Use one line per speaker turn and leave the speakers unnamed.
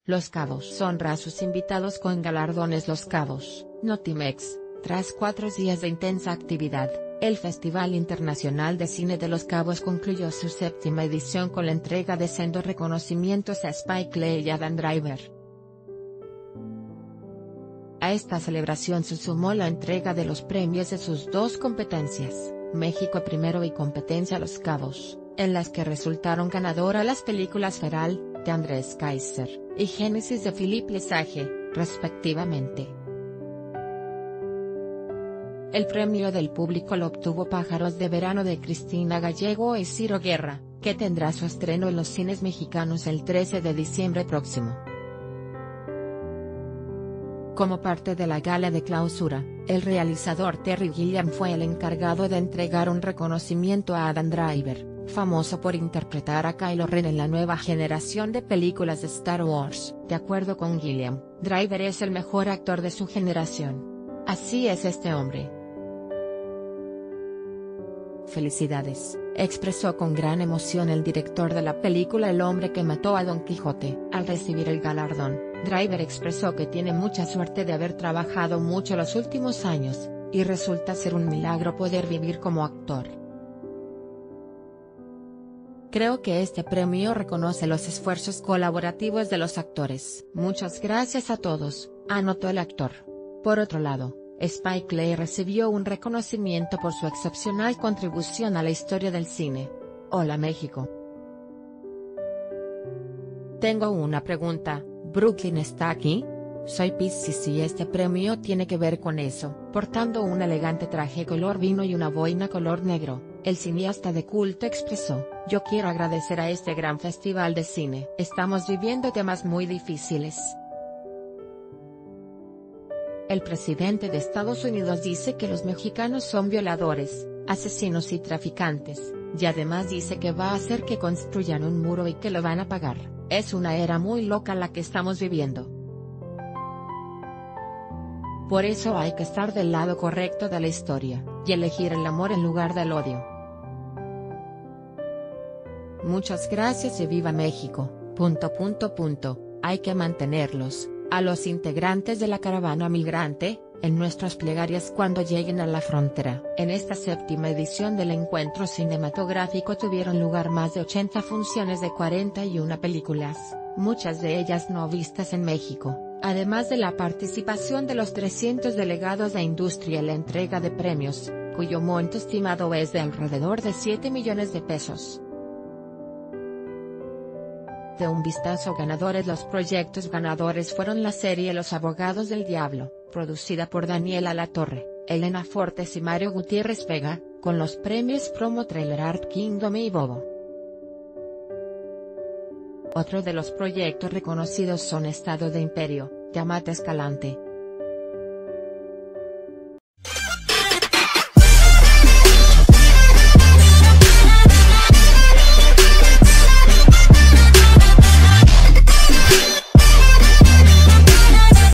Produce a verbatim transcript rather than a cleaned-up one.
Los Cabos honra a sus invitados con galardones. Los Cabos, Notimex. Tras cuatro días de intensa actividad, el Festival Internacional de Cine de Los Cabos concluyó su séptima edición con la entrega de sendos reconocimientos a Spike Lee y Adam Driver. A esta celebración se sumó la entrega de los premios de sus dos competencias, México Primero y Competencia Los Cabos, en las que resultaron ganadora las películas Feral, de Andrés Kaiser, y Génesis de Philippe Lesage, respectivamente. El premio del público lo obtuvo Pájaros de Verano de Cristina Gallego y Ciro Guerra, que tendrá su estreno en los cines mexicanos el trece de diciembre próximo. Como parte de la gala de clausura, el realizador Terry Gilliam fue el encargado de entregar un reconocimiento a Adam Driver, famoso por interpretar a Kylo Ren en la nueva generación de películas de Star Wars. De acuerdo con Gilliam, Driver es el mejor actor de su generación. Así es este hombre. Felicidades, expresó con gran emoción el director de la película El hombre que mató a Don Quijote. Al recibir el galardón, Driver expresó que tiene mucha suerte de haber trabajado mucho los últimos años, y resulta ser un milagro poder vivir como actor. Creo que este premio reconoce los esfuerzos colaborativos de los actores. Muchas gracias a todos, anotó el actor. Por otro lado, Spike Lee recibió un reconocimiento por su excepcional contribución a la historia del cine. Hola México. Tengo una pregunta, ¿Brooklyn está aquí? Soy Piscis y este premio tiene que ver con eso. Portando un elegante traje color vino y una boina color negro, el cineasta de culto expresó: yo quiero agradecer a este gran festival de cine. Estamos viviendo temas muy difíciles. El presidente de Estados Unidos dice que los mexicanos son violadores, asesinos y traficantes, y además dice que va a hacer que construyan un muro y que lo van a pagar. Es una era muy loca la que estamos viviendo. Por eso hay que estar del lado correcto de la historia, y elegir el amor en lugar del odio. Muchas gracias y viva México, punto punto punto, hay que mantenerlos, a los integrantes de la caravana migrante, en nuestras plegarias cuando lleguen a la frontera. En esta séptima edición del encuentro cinematográfico tuvieron lugar más de ochenta funciones de cuarenta y una películas, muchas de ellas no vistas en México, además de la participación de los trescientos delegados de industria en la entrega de premios, cuyo monto estimado es de alrededor de siete millones de pesos. De un vistazo ganadores. Los proyectos ganadores fueron la serie Los Abogados del Diablo, producida por Daniela Latorre, Elena Fortes y Mario Gutiérrez Vega, con los premios Promo Trailer Art Kingdom y Bobo. Otro de los proyectos reconocidos son Estado de Imperio, de Amata Escalante,